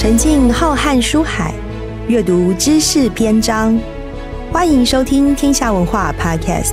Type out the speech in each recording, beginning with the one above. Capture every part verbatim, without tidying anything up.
沉浸浩瀚书海，阅读知识篇章。欢迎收听天下文化 Podcast。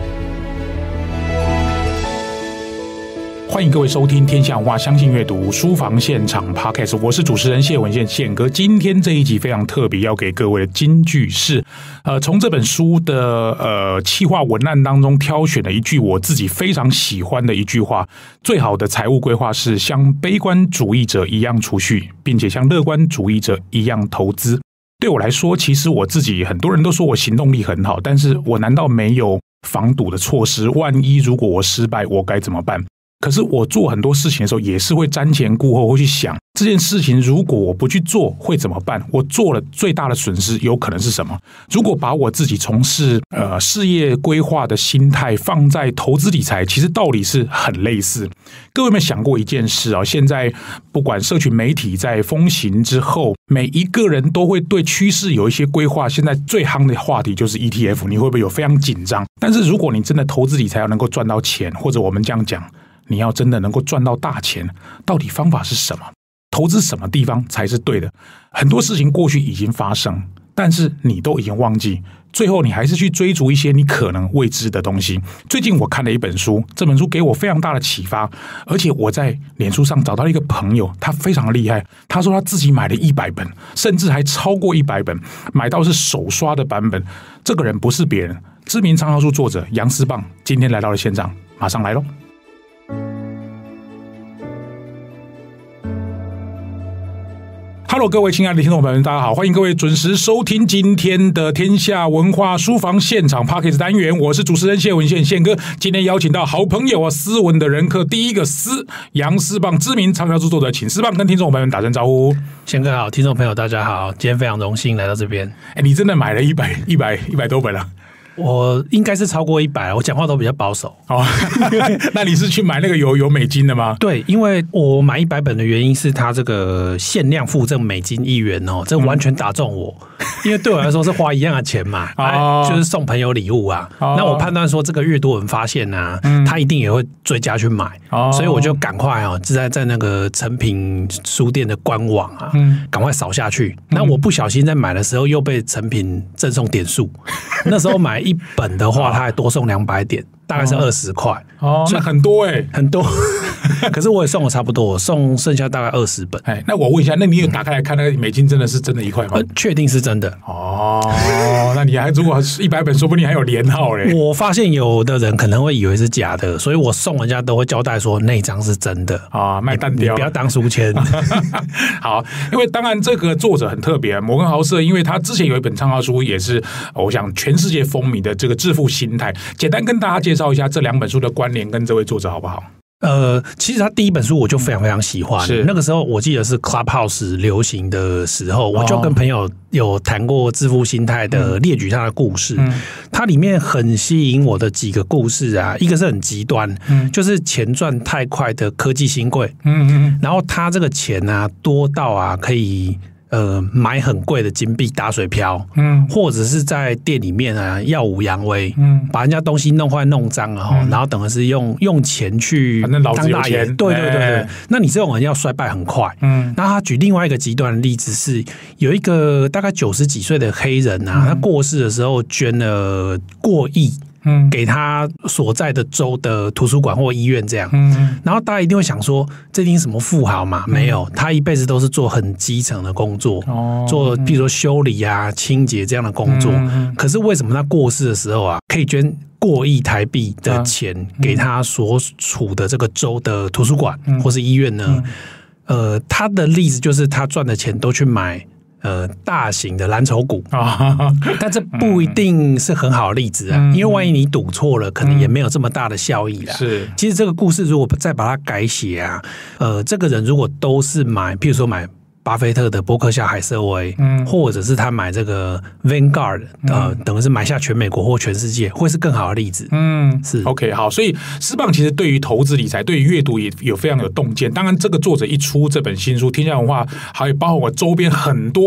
欢迎各位收听天下文化相信阅读书房现场 Podcast， 我是主持人谢文宪宪哥。今天这一集非常特别，要给各位的金句是，呃，从这本书的呃企划文案当中挑选了一句我自己非常喜欢的一句话：最好的财务规划是像悲观主义者一样储蓄，并且像乐观主义者一样投资。对我来说，其实我自己很多人都说我行动力很好，但是我难道没有防堵的措施？万一如果我失败，我该怎么办？可是我做很多事情的时候，也是会瞻前顾后，会去想这件事情如果我不去做会怎么办？我做了最大的损失有可能是什么？如果把我自己从事呃事业规划的心态放在投资理财，其实道理是很类似。各位有没有想过一件事啊？现在不管社群媒体在风行之后，每一个人都会对趋势有一些规划。现在最夯的话题就是 E T F， 你会不会有非常紧张？但是如果你真的投资理财要能够赚到钱，或者我们这样讲，你要真的能够赚到大钱，到底方法是什么？投资什么地方才是对的？很多事情过去已经发生，但是你都已经忘记，最后你还是去追逐一些你可能未知的东西。最近我看了一本书，这本书给我非常大的启发，而且我在脸书上找到一个朋友，他非常厉害，他说他自己买了一百本，甚至还超过一百本，买到是手刷的版本。这个人不是别人，知名畅销书作者杨思棒，今天来到了现场，马上来咯。Hello， 各位亲爱的听众朋友们，大家好，欢迎各位准时收听今天的天下文化书房现场 Podcast 单元，我是主持人谢文宪宪哥。今天邀请到好朋友啊，斯文的人客，第一个斯杨思棒，知名畅销书作者，请思棒跟听众朋友们打声招呼。 宪哥好，听众朋友大家好，今天非常荣幸来到这边。 哎，你真的买了一百一百一百多本了？ 我应该是超过一百，我讲话都比较保守。哦， 那你是去买那个有有美金的吗？ 对，因为我买一百本的原因是它这个限量附赠美金一元哦，这完全打中我，嗯、因为对我来说是花一样的钱嘛，哦、就是送朋友礼物啊。哦、那我判断说这个越多人发现啊，嗯、他一定也会追加去买，哦、所以我就赶快哦，就在在那个诚品书店的官网啊，嗯、赶快扫下去。嗯、那我不小心在买的时候又被诚品赠送点数，那时候买一本的话，他还多送两百点，大概是二十块哦，那很多哎、欸， 很多。可是我也送了差不多，我送剩下大概二十本。 哎，那我问一下，那你有打开来看那个美金真的是真的一块吗？ 确、呃、定是真的哦。那你还如果一百本，说不定还有连号嘞。 我发现有的人可能会以为是假的，所以我送人家都会交代说那张是真的啊，卖单雕， 你不要当书签。 好，因为当然这个作者很特别，摩根豪瑟，因为他之前有一本畅销书，也是我想全世界风靡的这个致富心态。简单跟大家介绍一下这两本书的关联跟这位作者好不好？ 呃，其实他第一本书我就非常非常喜欢， 是那个时候我记得是 Clubhouse 流行的时候，我就跟朋友有谈过致富心态的，列举他的故事。嗯、它里面很吸引我的几个故事啊，一个是很极端，嗯、就是钱赚太快的科技新贵，嗯嗯，然后他这个钱啊多到啊可以。呃，买很贵的金币打水漂，嗯，或者是在店里面啊耀武扬威，嗯，把人家东西弄坏弄脏了哈，嗯、然后等于是用用钱去当大爷，对对对对。欸、那你这种人要衰败很快，嗯。那他举另外一个极端的例子是，有一个大概九十几岁的黑人啊，嗯、他过世的时候捐了过亿。嗯，给他所在的州的图书馆或医院这样，嗯，然后大家一定会想说，这一定是什么富豪嘛？没有，他一辈子都是做很基层的工作，哦，做比如说修理啊、清洁这样的工作。嗯、可是为什么他过世的时候啊，可以捐过亿台币的钱给他所处的这个州的图书馆或是医院呢？嗯嗯、呃，他的例子就是他赚的钱都去买。呃，大型的蓝筹股，但这不一定是很好的例子啊，嗯、因为万一你赌错了，可能也没有这么大的效益啦。是，其实这个故事如果再把它改写啊，呃，这个人如果都是买，譬如说买巴菲特的波克夏海瑟薇，嗯，或者是他买这个 Vanguard， 呃，嗯、等于是买下全美国或全世界，会是更好的例子。嗯，是 OK 好，所以思棒其实对于投资理财、对于阅读也有非常有洞见。当然，这个作者一出这本新书，天下文化还有包括我周边很多的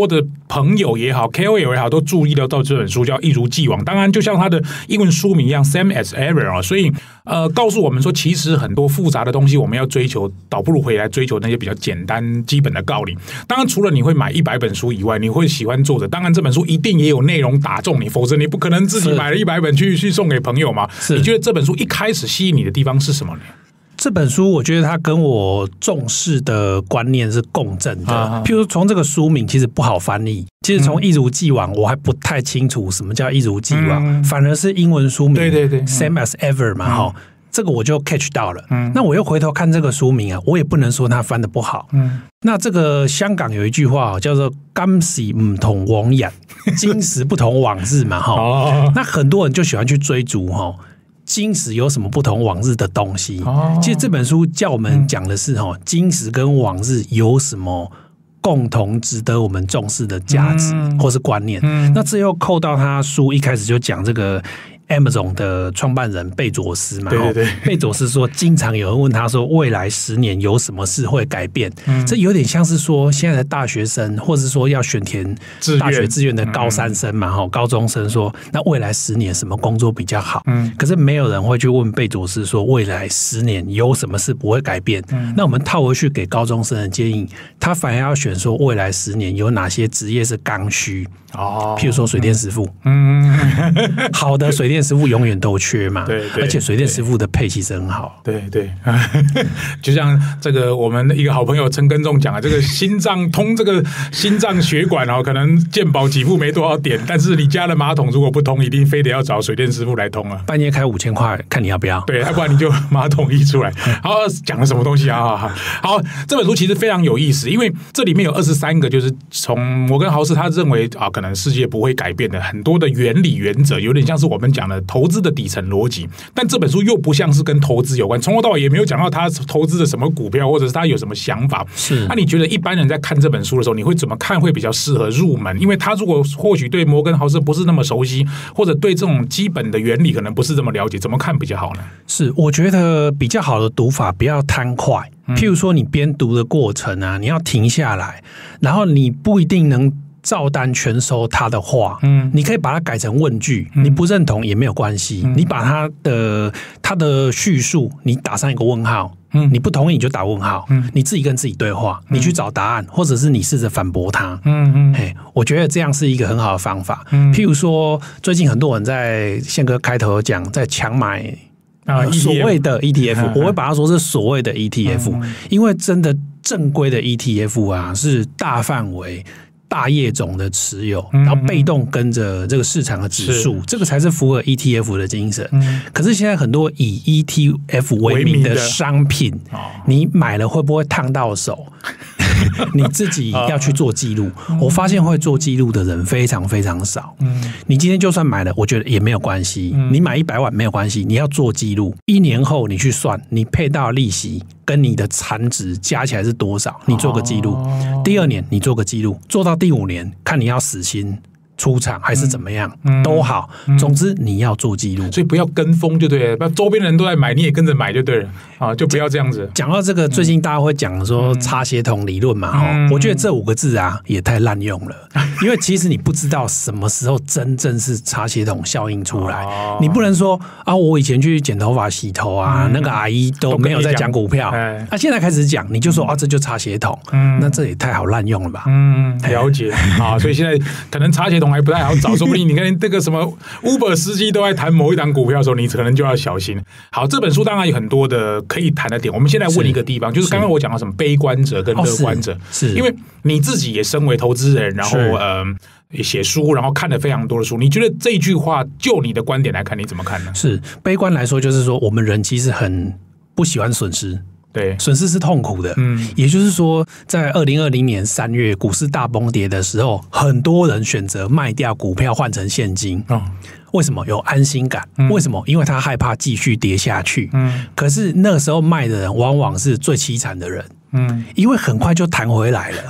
朋友也好 ，K O L 也好，都注意到到这本书叫《一如既往》。当然，就像它的英文书名一样 ，Same as ever 啊，所以呃，告诉我们说，其实很多复杂的东西，我们要追求，倒不如回来追求那些比较简单、基本的道理。当然，除了你会买一百本书以外，你会喜欢作者，当然这本书一定也有内容打中你，否则你不可能自己买了一百本去去送给朋友嘛。你觉得这本书一开始吸引你的地方是什么呢？ 这本书我觉得它跟我重视的观念是共振的，啊、譬如从这个书名其实不好翻译，其实从一如既往我还不太清楚什么叫一如既往，嗯、反而是英文书名对对对 Same as ever 嘛哈、嗯，这个我就 catch 到了。嗯、那我又回头看这个书名啊，我也不能说它翻得不好。嗯、那这个香港有一句话叫做今時唔同往日，今時不同往日嘛哈。哦、那很多人就喜歡去追逐哈。今時有什麼不同往日的東西？哦、其實這本書叫我們講的是、嗯、今時跟往日有什麼共同值得我們重視的價值或是觀念。嗯、那這又扣到他書一開始就講這個Amazon 的創辦人貝佐斯嘛，對對對，貝佐斯說，經常有人問他說，未來十年有什麼事會改變？嗯、這有點像是說，現在的大學生，或者是說要選填大學志願的高三生嘛，嗯、高中生說，那未來十年什麼工作比較好？嗯、可是沒有人會去問貝佐斯說，未來十年有什麼事不會改變？嗯、那我們套回去給高中生的建議，他反而要選說，未來十年有哪些職業是剛需？哦，譬如說水電師傅，嗯，好的水電師傅永遠都缺嘛，對，對，而且水電師傅的配其實很好， 對對，就像這個我們一個好朋友陳根仲講啊，這個心臟通這個心臟血管哦，可能健保給付沒多少點，但是你家的馬桶如果不通，一定非得要找水電師傅來通啊， 半夜開五千塊，看你要不要， 對，要不然你就馬桶溢出來。好，講了什麼東西啊？好，這本書其實非常有意思，因為這裡面有二十三個，就是從摩根豪斯他認為啊，可能世界不會改變的很多的原理原則，有點像是我們講的投資的底層邏輯，但這本書又不像是跟投資有關，從頭到尾也沒有講到他投資的什麼股票，或者是他有什麼想法。是，那你覺得一般人在看這本書的時候，你會怎麼看會比較適合入門？因為他如果或許對摩根豪斯不是那麼熟悉，或者對這種基本的原理可能不是這麼了解，怎麼看比較好呢？ 是，我覺得比較好的讀法不要貪快，譬如說你邊讀的過程啊，你要停下來，然後你不一定能照單全收他的話，嗯，你可以把它改成問句，你不認同也沒有關係，嗯、你把他的他的敘述你打上一個問號，嗯，你不同意你就打問號，嗯，你自己跟自己對話，你去找答案，或者是你試着反駁他，嗯嗯，嘿，我覺得這樣是一個很好的方法。嗯、譬如說，最近很多人在憲哥開頭講，在搶買啊、呃、所謂的 E T F，、嗯、我會把它說是所謂的 E T F，、嗯、因為真的正規的 E T F 啊是大範圍。大業種的持有，然後被動跟着這個市場的指數，這個才是符合 E T F 的精神。嗯、可是現在很多以 E T F 為名的商品，你買了會不會燙到手？你自己要去做記錄。我發現會做記錄的人非常非常少。你今天就算買了，我覺得也沒有關係。你買一百萬沒有關係，你要做記錄。一年後你去算，你配到利息跟你的殘值加起來是多少？你做個記錄。第二年你做個記錄，做到第五年看你要死心出場還是怎麼樣、嗯、都好，總之你要做記錄， 所以不要跟風就對了，周邊人都在買你也跟着買就對了啊，就不要這樣子。 講到這個，最近大家會講說擦鞋童理論嘛、嗯、我覺得這五個字啊也太濫用了，因為其實你不知道什麼時候真正是擦鞋童效應出來、哦、你不能說啊我以前去剪頭髮洗頭啊、嗯、那個阿姨都沒有在講股票，那、啊、現在開始講你就說啊這就擦鞋童、嗯、那這也太好濫用了吧。 嗯，了解啊，所以現在可能擦鞋童還不太好找，說不定你看這個什麼 Uber 司機都在談某一檔股票的時候，你可能就要小心。好，這本書當然有很多的可以談的點，我們現在問一個地方，是就是剛剛我講到什麼悲觀者跟樂觀者，哦、是, 是因為你自己也身為投資人，然後呃寫書，然後看了非常多的書，你覺得這句話就你的觀點來看，你怎麼看呢？ 是悲觀來說，就是說我們人其實很不喜歡損失。對，損失是痛苦的。嗯，也就是說，在二零二零年三月股市大崩跌的時候，很多人選擇賣掉股票換成現金。哦，為什麼？有安心感。嗯，為什麼？因為他害怕繼續跌下去。嗯，可是那個時候賣的人往往是最淒慘的人。嗯，因為很快就彈回來了。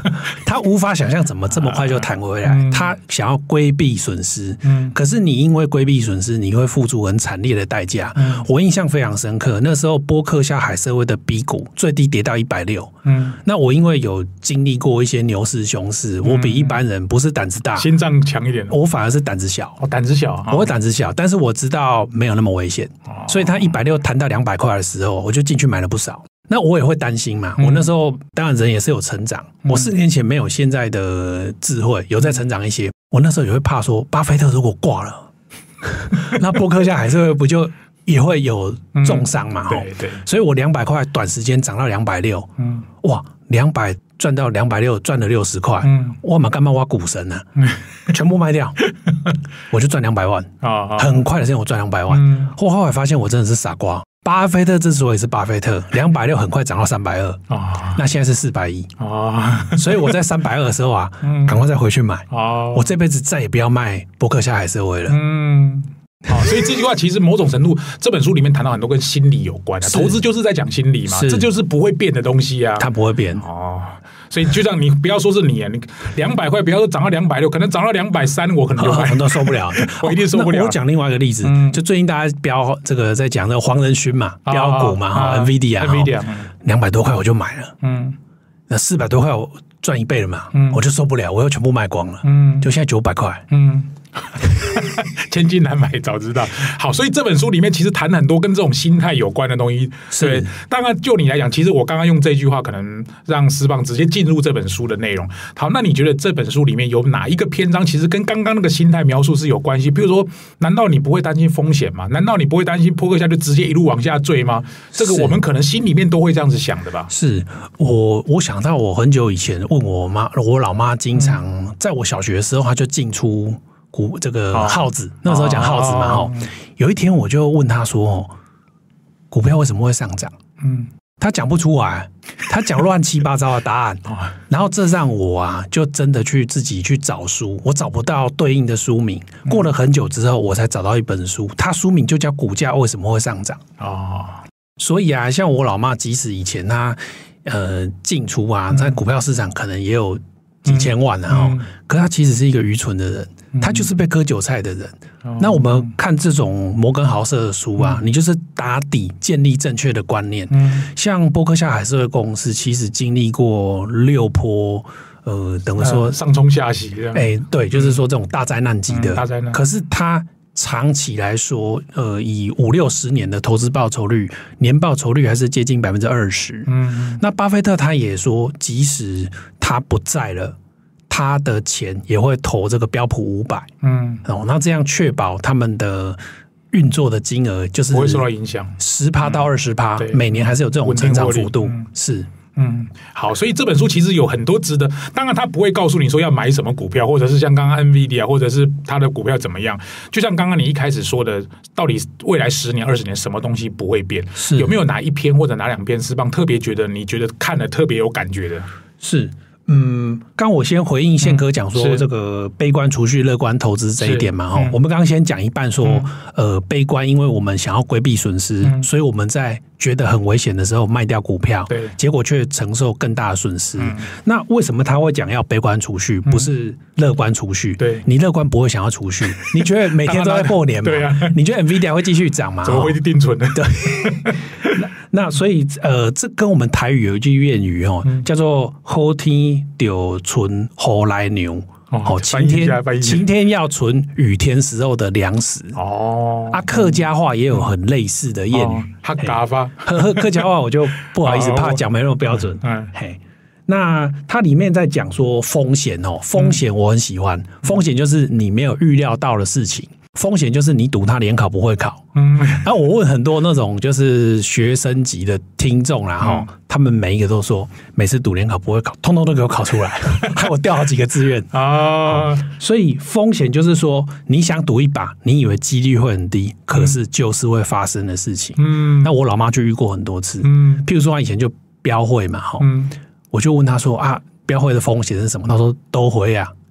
他无法想象怎么这么快就弹回来，嗯、他想要规避损失，嗯，可是你因为规避损失，你会付出很惨烈的代价。嗯、我印象非常深刻，那时候波克夏海瑟威的 B 股最低跌到一百六，嗯，那我因为有经历过一些牛市熊市，我比一般人不是胆子大， 心脏强一点， 我反而是胆子小， 哦，胆子小， 我会胆子小，但是我知道没有那么危险，哦、所以他一百六弹到两百块的时候，我就进去买了不少。那我也会担心嘛，我那时候当然人也是有成长，嗯、我四年前没有现在的智慧，有在成长一些。我那时候也会怕说，巴菲特如果挂了，那波克夏海瑟威不就也会有重伤嘛？嗯、 对对， 所以我两百块短时间涨到两百六，嗯，哇，两百赚到两百六，赚了六十块，嗯，我嘛干嘛挖股神呢、啊？嗯、全部卖掉，我就赚两百万啊！很快的时间我赚两百万，嗯、后后来发现我真的是傻瓜。巴菲特之所以是巴菲特，两百六很快涨到三百二，那现在是四百一啊，所以我在三百二的时候啊，赶、嗯、快再回去买，哦、我这辈子再也不要卖波克夏海瑟威了。嗯， 好，所以这句话其实某种程度，这本书里面谈到很多跟心理有关的，投资就是在讲心理嘛，这就是不会变的东西啊， 它不会变哦。所以就像你不要说是你啊，你两百块不要说涨到两百六，可能涨到两百三，我可能就买， 我都受不了， 我一定受不了。 我讲另外一个例子，嗯、就最近大家标这个在讲这个黄仁勋嘛，标股嘛，哈 ，NVIDIA，NVIDIA 两百多块我就买了，嗯，那四百多块我赚一倍了嘛，嗯，我就受不了，我又全部卖光了，嗯，就现在九百块，嗯。 千金难买早知道。好，所以这本书里面其实谈很多跟这种心态有关的东西。对，当然就你来讲，其实我刚刚用这句话，可能让思棒直接进入这本书的内容。好，那你觉得这本书里面有哪一个篇章其实跟刚刚那个心态描述是有关系？比如说，难道你不会担心风险吗？难道你不会担心波克夏就直接一路往下坠吗？这个我们可能心里面都会这样子想的吧。 是我，我想到我很久以前问我妈，我老妈经常在我小学的时候，她就进出股这个号子，那时候讲号子嘛，哦，有一天我就问他说，股票为什么会上涨？嗯，他讲不出来，他讲乱七八糟的答案，然后这让我啊，就真的去自己去找书，我找不到对应的书名，过了很久之后，我才找到一本书，它书名就叫《股价为什么会上涨》哦。所以啊，像我老妈，即使以前她呃进出啊，在股票市场可能也有几千万啊，嗯嗯、可他其实是一个愚蠢的人，他就是被割韭菜的人。嗯、那我们看这种摩根豪瑟的书啊，嗯、你就是打底建立正确的观念。嗯、像波克夏海瑟威公司其实经历过六波，呃，等于说、 呃、上冲下洗这样。 哎、欸，对，就是说这种大灾难级的、嗯、 大灾难。 可是他长期来说，呃，以五六十年的投资报酬率，年报酬率还是接近百分之二十。嗯，那巴菲特他也说，即使他不在了，他的钱也会投这个标普五百。嗯，哦，那这样确保他们的运作的金额就是不会受到影响， 十趴到二十趴，每年还是有这种成长幅度。嗯、是。 嗯，好，所以这本书其实有很多值得，当然他不会告诉你说要买什么股票，或者是像刚刚 NVIDIA 或者是他的股票怎么样，就像刚刚你一开始说的，到底未来十年二十年什么东西不会变？是有没有哪一篇或者哪两篇思棒特别觉得你觉得看了特别有感觉的？ 是。嗯，刚我先回应宪哥讲说这个悲观储蓄、乐观投资这一点嘛，哈、嗯，我们刚刚先讲一半说，嗯、呃，悲观，因为我们想要规避损失，嗯、所以我们在觉得很危险的时候卖掉股票，对，结果却承受更大的损失。嗯、那为什么他会讲要悲观储蓄，不是乐观储蓄？对，你乐观不会想要储蓄，你觉得每天都在过年嘛？对啊，你觉得 NVIDIA 会继续涨吗？ 怎么会定存呢？ 对。那所以呃，这跟我们台语有一句谚语哦，嗯、叫做“好天就存好来牛”，哦，晴天晴天要存雨天时候的粮食哦。啊，客家话也有很类似的谚语， 客家话， 客家话我就不好意思，怕讲没那么标准。嗯，嘿。那它里面在讲说风险哦，风险我很喜欢，风险就是你没有预料到的事情。风险就是你赌他联考不会考，嗯，然后我问很多那种就是学生级的听众啦，哈、嗯，他们每一个都说每次赌联考不会考，通通都给我考出来，害我掉好几个志愿啊。所以风险就是说你想赌一把，你以为几率会很低，可是就是会发生的事情。嗯，那我老妈就遇过很多次，嗯，譬如说她以前就标会嘛，哈，嗯，我就问她说啊，标会的风险是什么？她说都会啊。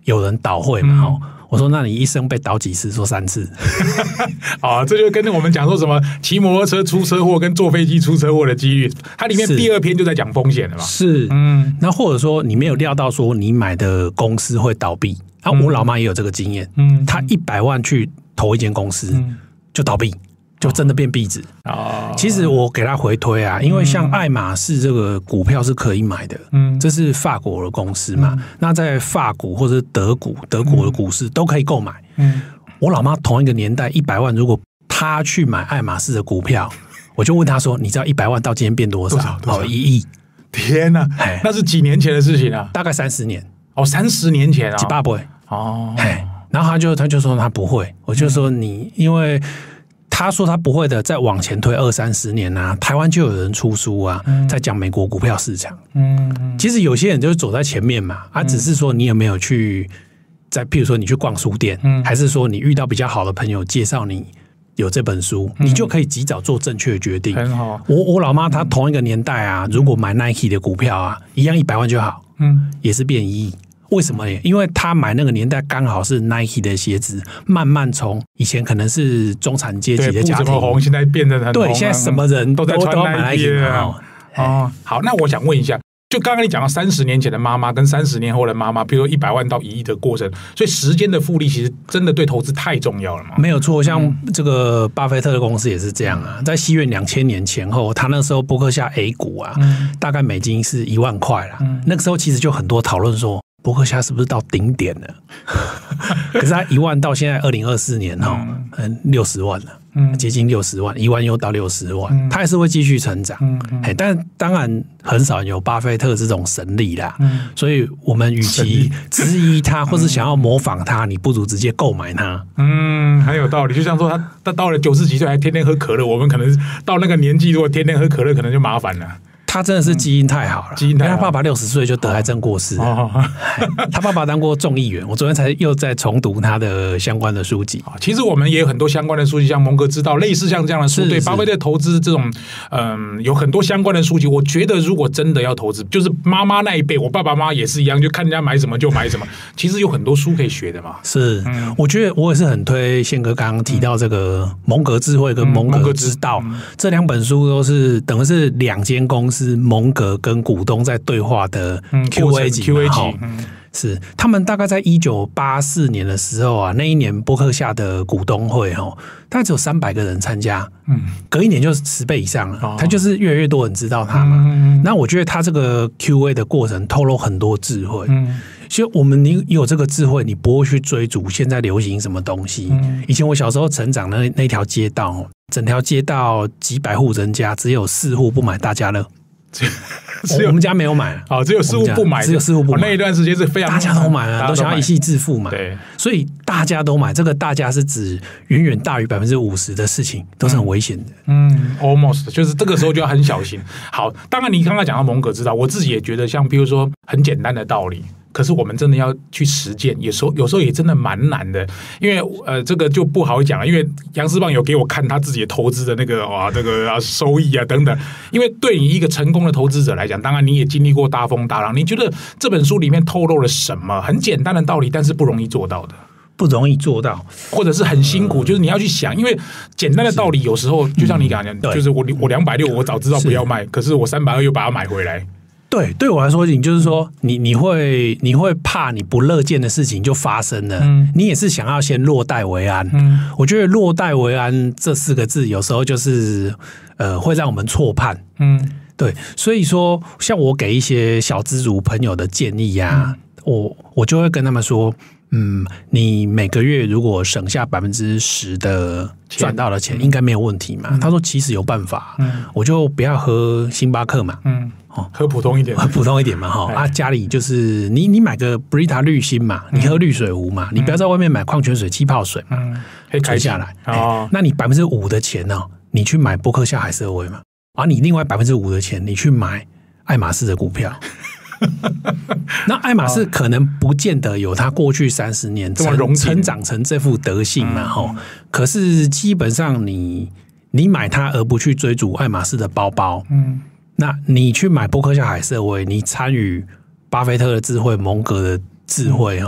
有人倒会嘛，哈、嗯。我说：“那你一生被倒几次？”说三次。 啊，这就跟我们讲说什么骑摩托车出车祸跟坐飞机出车祸的几率，它里面第二篇就在讲风险了嘛。 是，嗯，那或者说你没有料到说你买的公司会倒闭，啊，我老妈也有这个经验，嗯，她一百万去投一间公司、嗯、就倒闭。就真的变壁纸哦。其实我给他回推啊，因为像爱马仕这个股票是可以买的，嗯，这是法国的公司嘛，嗯、那在法股或者德股、德国的股市都可以购买。嗯，我老妈同一个年代一百万，如果她去买爱马仕的股票，我就问她说：“你知道一百万到今天变多少？”多少？多少？哦，一亿！ 天哪、啊，那是几年前的事情啊？ 大概三十年。 哦，三十年前啊， 几百倍哦。然后他就他就说他不会，我就说你因为。他说他不会的，再往前推二三十年啊，台湾就有人出书啊，嗯、在讲美国股票市场。嗯，嗯其实有些人就是走在前面嘛，啊，只是说你有没有去在，譬如说你去逛书店，嗯、还是说你遇到比较好的朋友介绍你有这本书，嗯、你就可以及早做正确的决定。很好。我我老妈她同一个年代啊，如果买 Nike 的股票啊，一样一百万就好，嗯，也是变一亿。为什么呢？因为他买那个年代刚好是 Nike 的鞋子，慢慢从以前可能是中产阶级的家庭， 不怎么红，现在变得很红。 对，现在什么人都在穿 Nike 哦。哦，好，那我想问一下，就刚刚你讲到三十年前的妈妈跟三十年后的妈妈，比如说一百万到一亿的过程，所以时间的复利其实真的对投资太重要了嘛？ 没有错，像这个巴菲特的公司也是这样啊，在西元两千年前后，他那时候波克夏 A 股啊，嗯、大概美金是一万块啦。嗯、那个时候其实就很多讨论说。伯克夏是不是到顶点了？可是他一万到现在二零二四年哈，嗯，六十万了，嗯，接近六十万，一万又到六十万，嗯、他还是会继续成长，嗯嗯、但当然很少有巴菲特这种神力啦，嗯、所以我们与其质疑他或是想要模仿他，你不如直接购买他。 嗯，很有道理。就像说他他到了九十几岁还天天喝可乐，我们可能到那个年纪如果天天喝可乐，可能就麻烦了。 他真的是基因太好了，基因太好。他爸爸六十岁就得癌症过世，哦、他爸爸当过众议员。我昨天才又在重读他的相关的书籍。 其实我们也有很多相关的书籍，像蒙格之道，类似像这样的书，对巴菲特投资这种，嗯，有很多相关的书籍。我觉得如果真的要投资，就是妈妈那一辈，我爸爸妈妈也是一样，就看人家买什么就买什么。其实有很多书可以学的嘛。 是，嗯、我觉得我也是很推宪哥刚刚提到这个蒙格智慧跟蒙格之道、嗯、这两本书，都是等于是两间公司。是蒙格跟股东在对话的 Q A 集，是他们大概在一九八四年的时候啊，那一年波克夏的股东会哈，大概只有三百个人参加，嗯，隔一年就十倍以上了，哦、他就是越来越多人知道他嘛。嗯、那我觉得他这个 Q A 的过程透露很多智慧，嗯。所以我们你有这个智慧，你不会去追逐现在流行什么东西。嗯、以前我小时候成长的那那条街道，整条街道几百户人家，只有四户不买大家乐。只有我们家没有买， 哦，只有四户不买， 只有四户不买。 那一段时间是非常大家都买啊，都想要一夕致富嘛。 对， 所以大家都买，这个大家是指远远大于百分之五十的事情，都是很危险的。 嗯 ，almost 就是这个时候就要很小心。好，当然你刚刚讲到蒙格之道，我自己也觉得，像比如说很简单的道理。可是我们真的要去实践，有时候有时候也真的蛮难的，因为呃这个就不好讲了。因为杨思棒有给我看他自己的投资的那个哇这个啊收益啊等等。因为对你一个成功的投资者来讲，当然你也经历过大风大浪，你觉得这本书里面透露了什么很简单的道理，但是不容易做到的？ 不容易做到， 或者是很辛苦，嗯、就是你要去想，因为简单的道理有时候就像你刚刚讲，就是我我两百六我早知道不要卖，可是我三百二又把它买回来。 对，对我来说，你就是说，你你会你会怕你不乐见的事情就发生了，嗯、你也是想要先落袋为安。嗯、我觉得“落袋为安”这四个字，有时候就是呃，会让我们错判。嗯，对，所以说，像我给一些小资族朋友的建议啊，嗯、我我就会跟他们说，嗯，你每个月如果省下百分之十的赚到的钱，应该没有问题嘛。嗯、他说，其实有办法，嗯、我就不要喝星巴克嘛。嗯。 喝普通一点， 喝普通一点嘛，哈啊，家里就是你你买个 Brita 滤芯嘛，你喝滤水壶嘛，嗯、你不要在外面买矿泉水、气泡水嘛，嗯、可以开下来。哦，那你百分之五的钱呢，你去买波克夏海瑟薇嘛，啊，你另外百分之五的钱，你去买爱马仕的股票。那爱马仕可能不见得有它过去三十年成成长成这副德性嘛，哈、嗯，可是基本上你你买它而不去追逐爱马仕的包包，嗯。那你去买波克夏海瑟薇，你参与巴菲特的智慧、蒙格的智慧哦，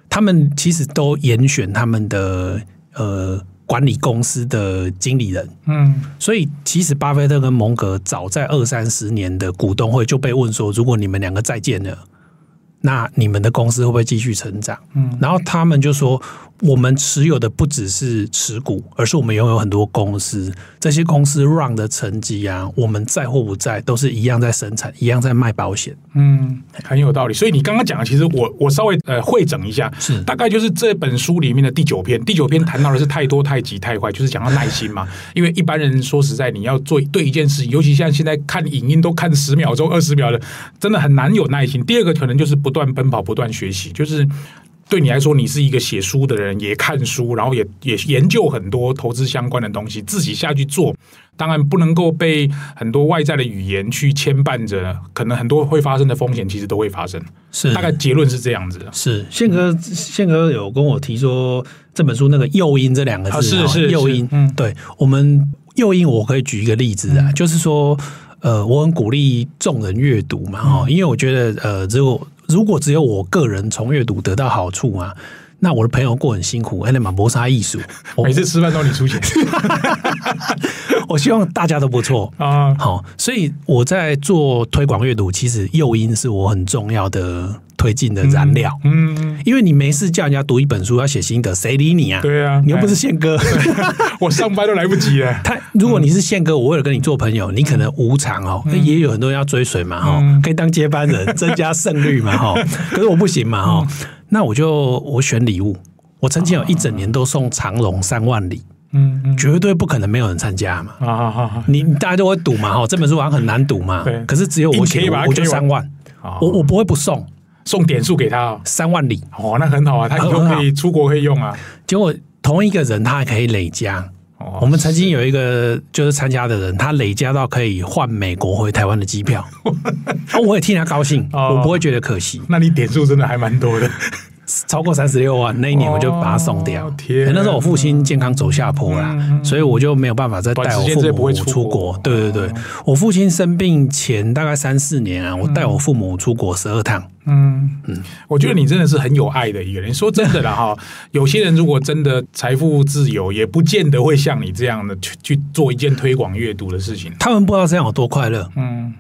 他们其实都严选他们的呃管理公司的经理人，嗯，所以其实巴菲特跟蒙格早在二三十年的股东会就被问说，如果你们两个再见了，那你们的公司会不会继续成长？嗯，然后他们就说，我们持有的不只是持股，而是我们拥有很多公司，这些公司 run 的成绩啊，我们在或不在都是一样在生产，一样在卖保险。 嗯，很有道理。所以你刚刚讲的，其实我我稍微呃汇整一下，是大概就是这本书里面的第九篇。第九篇谈到的是太多太急太快，就是讲到耐心嘛。因为一般人说实在，你要做对一件事，尤其像现在看影音都看十秒钟、二十秒的，真的很难有耐心。第二个可能就是不断奔跑、不断学习，就是对你来说，你是一个写书的人，也看书，然后也也研究很多投资相关的东西，自己下去做。当然不能够被很多外在的语言去牵绊着，可能很多会发生的风险其实都会发生。是，大概结论是这样子的。 是，宪哥，宪哥有跟我提说这本书那个诱因这两个字，啊、 是是诱因。嗯，对，我们诱因我可以举一个例子啊，嗯、就是说，呃，我很鼓励众人阅读嘛，哈、嗯，因为我觉得，呃，如果如果只有我个人从阅读得到好处啊。那我的朋友过很辛苦，哎，那嘛磨砂艺术， 每次吃饭都你出钱。 我希望大家都不错啊。好，所以我在做推广阅读，其实诱因是我很重要的推进的燃料。嗯，嗯因为你没事叫人家读一本书要写心得，谁理你啊？ 对啊， 你又不是宪哥， 我上班都来不及了。 他如果你是宪哥，我为了跟你做朋友，你可能无偿哦，嗯、也有很多人要追随嘛，哈、嗯，可以当接班人，增加胜率嘛，哈。可是我不行嘛，哈。那我就我选礼物，我曾经有一整年都送长荣三万里，嗯，嗯绝对不可能没有人参加嘛。啊啊啊！你大家都会赌嘛，哈，这本书好像很难赌嘛。对，可是只有我写，我就三万，我我不会不送， 送点数给他、哦， 三万里。 哦，那很好啊，他以后可以出国可以用啊。 结果同一个人他还可以累加。哦、我们曾经有一个就是参加的人，他累加到可以换美国回台湾的机票，哦、我也替他高兴，哦、我不会觉得可惜。 那你点数真的还蛮多的。 超过三十六万，那一年我就把它送掉。哦、天，那时候我父亲健康走下坡啦，嗯、所以我就没有办法再带我父母出国。对对对，我父亲生病前大概三四年啊，我带我父母出国十二趟。 嗯嗯，我觉得你真的是很有爱的一个人。说真的啦哈，有些人如果真的财富自由，也不见得会像你这样的去去做一件推广阅读的事情。 他们不知道这样有多快乐。嗯。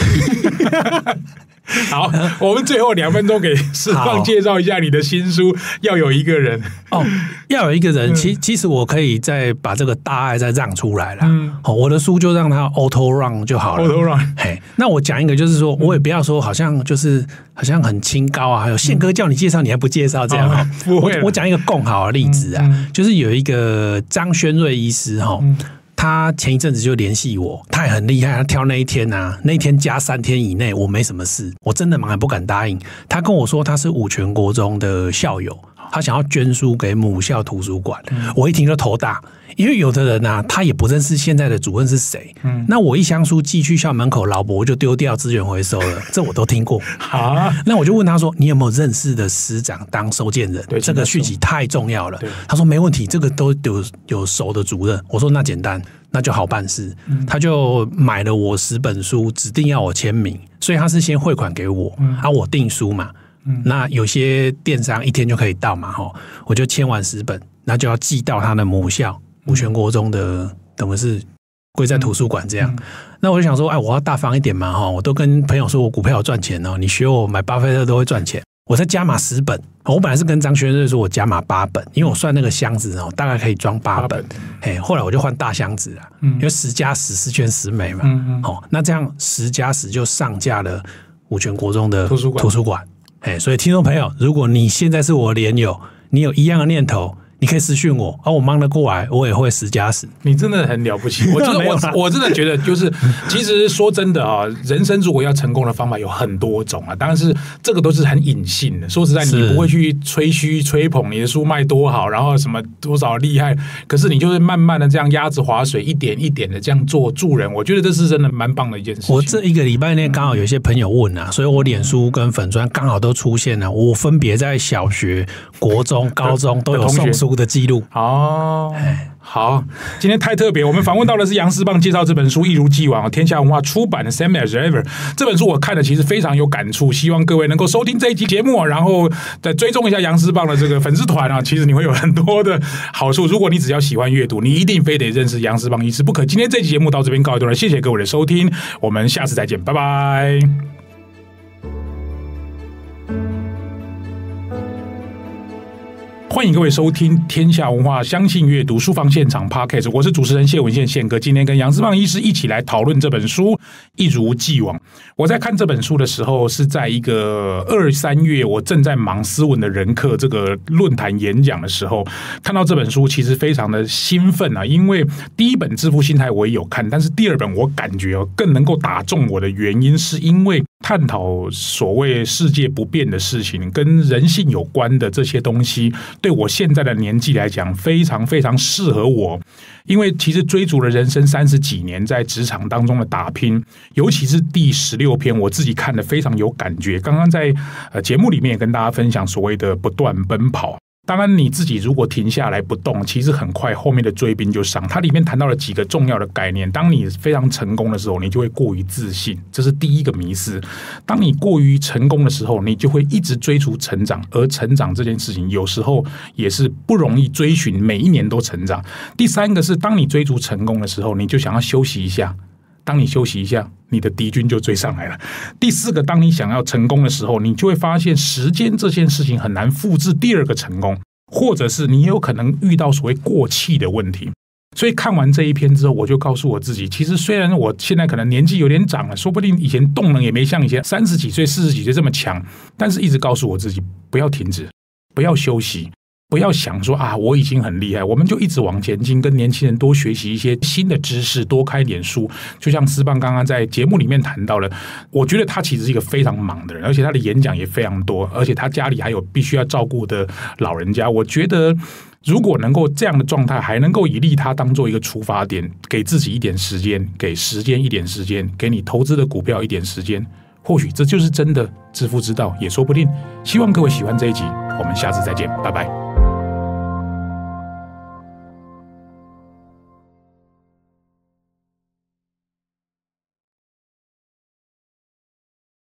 好，我们最后两分钟给世放介绍一下你的新书。要有一个人哦，要有一个人。其其实我可以再把这个大爱再让出来了。嗯，好，我的书就让它 auto run 就好了。 auto run。 嘿，那我讲一个，就是说我也不要说好像就是好像很清高啊，还有宪哥叫你介绍你还不介绍这样哈。 不会， 我我讲一个更好的例子啊，就是有一个张轩瑞医师哈。他前一阵子就联系我，他也很厉害，他挑那一天啊，那一天加三天以内我没什么事，我真的蛮不敢答应。他跟我说他是五权国中的校友，他想要捐书给母校图书馆，嗯、我一听就头大，因为有的人啊，他也不认识现在的主任是谁。嗯、那我一箱书寄去校门口，老伯就丢掉，资源回收了，这我都听过。啊，那我就问他说：“你有没有认识的师长当收件人？对，这个讯息太重要了。”他说：“没问题，这个都有有熟的主任。”我说：“那简单。”那就好办事，嗯、他就买了我十本书，指定要我签名，所以他是先汇款给我，嗯、啊，我订书嘛，嗯、那有些电商一天就可以到嘛，哈，我就签完十本，那就要寄到他的母校五权国中的，等于是归在图书馆这样。嗯、那我就想说，哎，我要大方一点嘛，哈，我都跟朋友说我股票有赚钱哦，你学我买巴菲特都会赚钱。我再加码十本，我本来是跟张学瑞说，我加码八本，因为我算那个箱子哦，大概可以装八本。哎，后来我就换大箱子了，嗯、因为十加十十全十美嘛。嗯嗯哦，那这样十加十就上架了五权国中的图书馆。图书馆，哎，所以听众朋友，如果你现在是我的连友，你有一样的念头，你可以私讯我，而、啊、我忙得过来，我也会十加十。 你真的很了不起，我觉得我我真的觉得就是，其实说真的啊，人生如果要成功的方法有很多种啊，当然是这个都是很隐性的。说实在，你不会去吹嘘吹捧你的书卖多好，然后什么多少厉害，可是你就是慢慢的这样鸭子划水，一点一点的这样做助人，我觉得这是真的蛮棒的一件事情。 我这一个礼拜内刚好有些朋友问啊，所以我脸书跟粉专刚好都出现了，我分别在小学、国中、高中都有送书读的记录。 哦，好，今天太特别，我们访问到的是杨思棒介绍这本书，一如既往，天下文化出版的《Same as Ever》这本书，我看了其实非常有感触，希望各位能够收听这一集节目，然后再追踪一下杨思棒的这个粉丝团啊，其实你会有很多的好处。如果你只要喜欢阅读，你一定非得认识杨思棒医师不可。今天这期节目到这边告一段落，谢谢各位的收听，我们下次再见，拜拜。欢迎各位收听天下文化相信阅读书房现场 Podcast， 我是主持人谢文宪宪哥，今天跟杨思棒医师一起来讨论这本书一如既往。我在看这本书的时候是在一个二三月，我正在忙斯文的人课这个论坛演讲的时候，看到这本书其实非常的兴奋啊，因为第一本《致富心态》我也有看，但是第二本我感觉更能够打中我的原因是因为探讨所谓世界不变的事情跟人性有关的这些东西，对我现在的年纪来讲非常非常适合我。因为其实追逐了人生三十几年在职场当中的打拼，尤其是第十六篇我自己看得非常有感觉。刚刚在呃节目里面也跟大家分享所谓的不断奔跑，当然你自己如果停下来不动，其实很快后面的追兵就上。它里面谈到了几个重要的概念，当你非常成功的时候，你就会过于自信，这是第一个迷思。当你过于成功的时候，你就会一直追逐成长，而成长这件事情有时候也是不容易追寻，每一年都成长。第三个是当你追逐成功的时候，你就想要休息一下，当你休息一下，你的敌军就追上来了。第四个，当你想要成功的时候，你就会发现时间这件事情很难复制第二个成功，或者是你有可能遇到所谓过气的问题。所以看完这一篇之后，我就告诉我自己，其实虽然我现在可能年纪有点长了，说不定以前动能也没像以前三十几岁、四十几岁这么强，但是一直告诉我自己不要停止，不要休息，不要想说啊，我已经很厉害，我们就一直往前进，跟年轻人多学习一些新的知识，多开点书。就像思棒刚刚在节目里面谈到了，我觉得他其实是一个非常忙的人，而且他的演讲也非常多，而且他家里还有必须要照顾的老人家。我觉得如果能够这样的状态，还能够以利他当做一个出发点，给自己一点时间，给时间一点时间，给你投资的股票一点时间，或许这就是真的致富之道，也说不定。希望各位喜欢这一集，我们下次再见，拜拜。